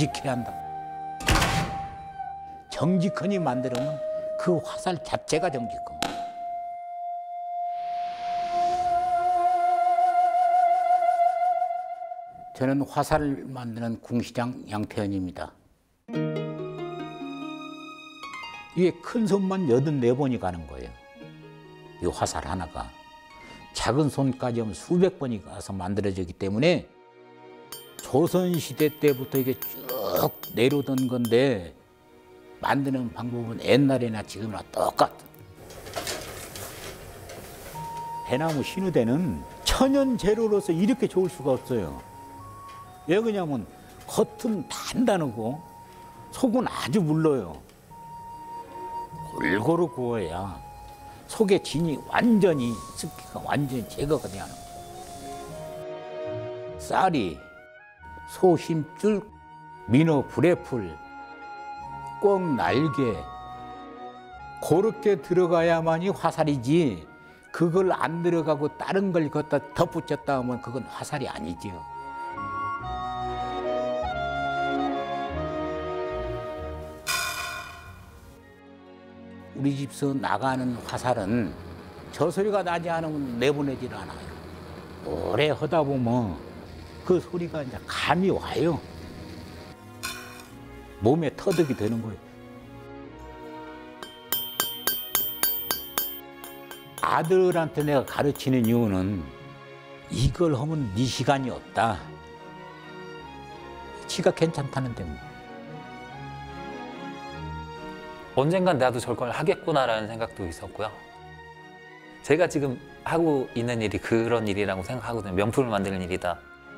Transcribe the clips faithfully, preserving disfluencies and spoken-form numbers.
정직해야 한다. 정직하니 만들면 그 화살 자체가 정직함. 저는 화살을 만드는 궁시장 양태현입니다. 이게 큰 손만 여든네 번이 가는 거예요. 이 화살 하나가. 작은 손까지 하면 수백 번이 가서 만들어지기 때문에 조선시대 때부터 이게 쭉 내려오던 건데 만드는 방법은 옛날이나 지금이나 똑같아. 대나무 신우대는 천연 재료로서 이렇게 좋을 수가 없어요. 왜 그러냐면 겉은 단단하고 속은 아주 물러요. 골고루 구워야 속의 진이 완전히 습기가 완전히 제거가 돼야 하는 거예요. 쌀이, 소심줄, 민어 불에풀, 꿩 날개 그렇게 들어가야만이 화살이지 그걸 안 들어가고 다른 걸 갖다 덧붙였다 하면 그건 화살이 아니지요. 우리 집에서 나가는 화살은 저 소리가 나지 않으면 내보내질 않아요. 오래 하다 보면 그 소리가 이제 감이 와요. 몸에 터득이 되는 거예요. 아들한테 내가 가르치는 이유는 이걸 하면 네 시간이 없다. 지가 괜찮다는데 뭐. 언젠간 나도 저걸 하겠구나라는 생각도 있었고요. 제가 지금 하고 있는 일이 그런 일이라고 생각하거든요. 명품을 만드는 일이다.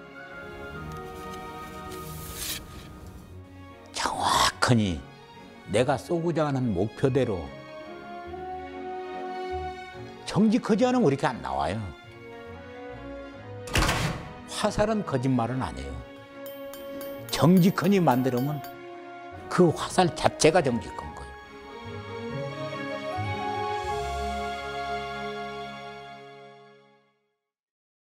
정확하니 내가 쏘고자 하는 목표대로 정직하지 않으면 이렇게 안 나와요. 화살은 거짓말은 안 해요. 정직하니 만들면 그 화살 자체가 정직함.